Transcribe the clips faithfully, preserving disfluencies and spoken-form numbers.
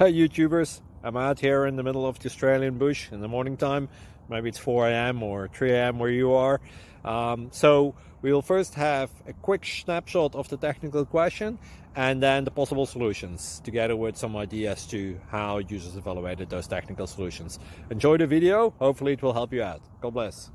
Hey YouTubers, I'm out here in the middle of the Australian bush in the morning time. Maybe it's four A M or three A M where you are. Um, so we'll first have a quick snapshot of the technical question and then the possible solutions, together with some ideas to how users evaluated those technical solutions. Enjoy the video, hopefully it will help you out. God bless.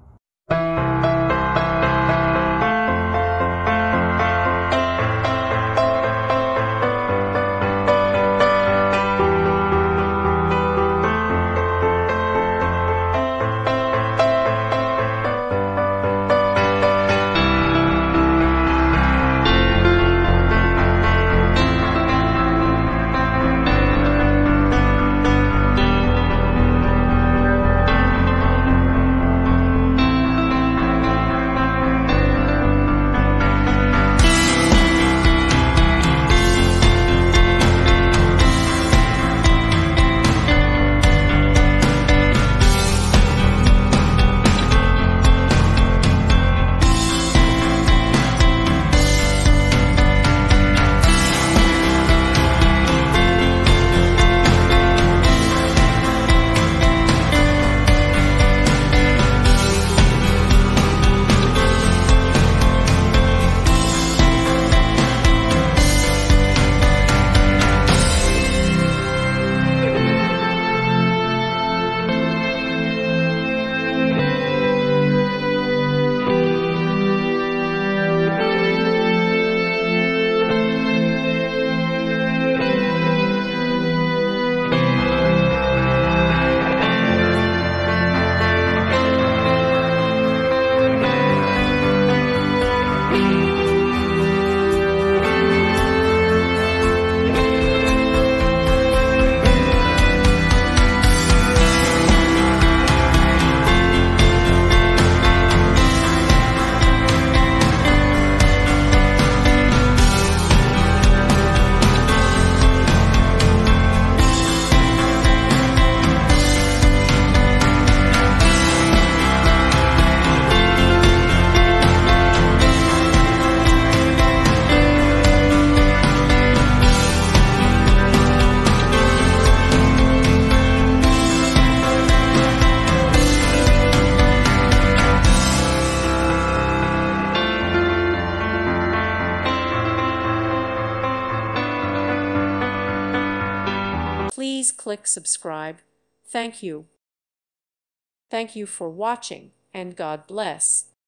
Please click subscribe. Thank you. Thank you for watching, and God bless.